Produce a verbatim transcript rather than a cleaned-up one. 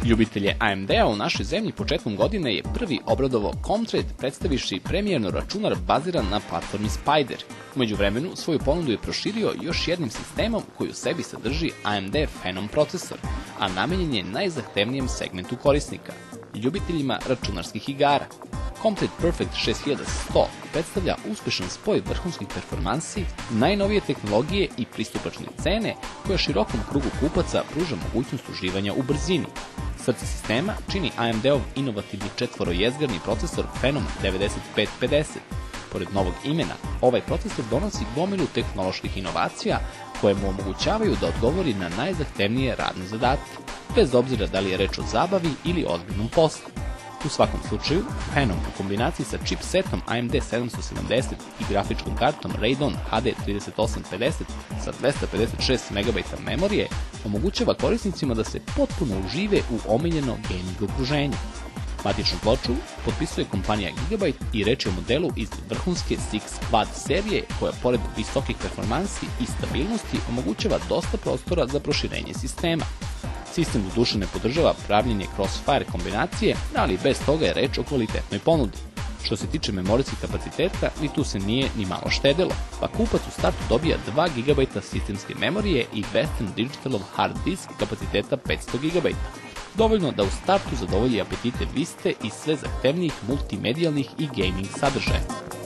Ljubitelje A M D-a u našoj zemlji početkom godine je prvi obradovao Comtrade predstaviši premijerno računar baziran na platformi Spyder. U međuvremenu svoju ponudu je proširio još jednim sistemom koji u sebi sadrži A M D Phenom procesor, a namenjen je najzahtevnijem segmentu korisnika – ljubiteljima računarskih igara. Comtrade Perfect šest hiljada sto predstavlja uspešan spoj vrhunskih performansi, najnovije tehnologije i pristupačne cene koja širokom krugu kupaca pruža mogućnost uživanja u brzini. Srce sistema čini A M D-ov inovativni četvorojezgarni procesor Phenom devedeset pet pedeset. Pored novog imena, ovaj procesor donosi gomilu tehnoloških inovacija koje mu omogućavaju da odgovori na najzahtevnije radne zadatke, bez obzira da li je reč o zabavi ili ozbiljnom poslu. U svakom slučaju, Phenom u kombinaciji sa chipsetom A M D sedamsto sedamdeset i grafičkom kartom Radeon H D trideset osam pedeset sa dvesta pedeset šest megabajta memorije omogućava korisnicima da se potpuno užive u omiljeno gaming okruženje. Matičnu ploču potpisuje kompanija Gigabyte i reč je o modelu iz vrhunske Six Quad serije koja pored visokih performansi i stabilnosti omogućava dosta prostora za proširenje sistema. Sistem do duše ne podržava pravljenje crossfire kombinacije, ali bez toga je reč o kvalitetnoj ponudi. Što se tiče memorijskih kapaciteta, ni tu se nije ni malo štedelo, pa kupac u startu dobija dva gigabajta sistemske memorije i Western Digitalov hard disk kapaciteta petsto gigabajta. Dovoljno da u startu zadovolji apetite Viste i sve zahtevnijih multimedijalnih i gaming sadržaja.